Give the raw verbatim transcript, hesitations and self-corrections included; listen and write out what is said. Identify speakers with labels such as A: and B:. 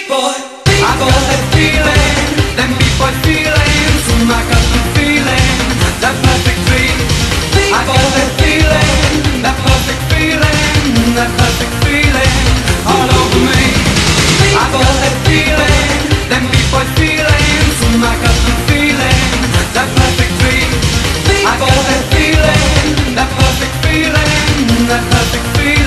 A: boy, I got that feeling, them beat boy feelings, soon I got the feeling, that perfect dream. I got that feeling, that perfect feeling, that perfect feeling, all over me. I got that feeling, them beat boy feelings, soon I got the feeling, that perfect dream. I got that feeling, that perfect feeling, that perfect feeling.